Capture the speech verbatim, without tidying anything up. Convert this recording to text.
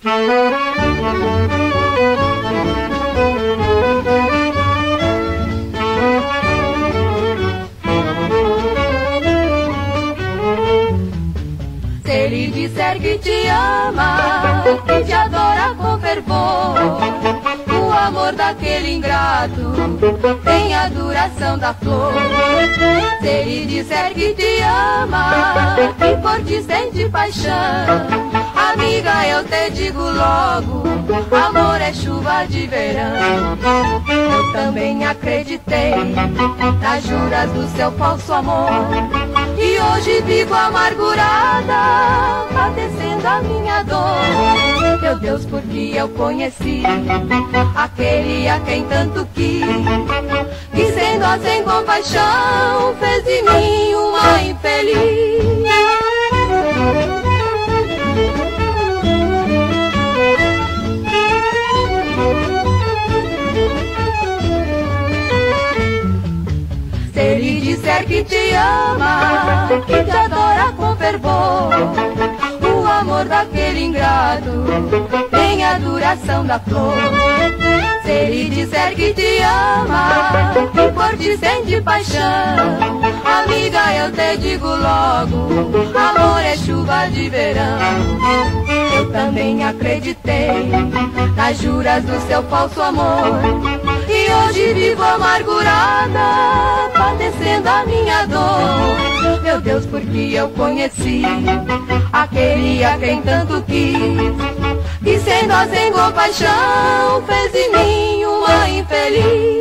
Se ele disser que te ama, que te adora com fervor, o amor daquele ingrato tem a duração da flor. Se ele disser que te ama, que por ti sente paixão, amiga, eu te digo logo, amor é chuva de verão. Eu também acreditei nas juras do seu falso amor, e hoje vivo amargurada, padecendo a minha dor. Meu Deus, porque eu conheci aquele a quem tanto quis, que sendo assim com paixão fez de mim uma infeliz. Se ele disser que te ama, que te adora com fervor, o amor daquele ingrato tem a duração da flor. Se ele disser que te ama, que por ti sente paixão, amiga, eu te digo logo, amor é chuva de verão. Eu também acreditei nas juras do seu falso amor, e hoje vivo amargurada, padecendo a minha dor. Meu Deus, porque eu conheci aquele a quem tanto quis, que sendo assim com paixão fez de mim uma infeliz.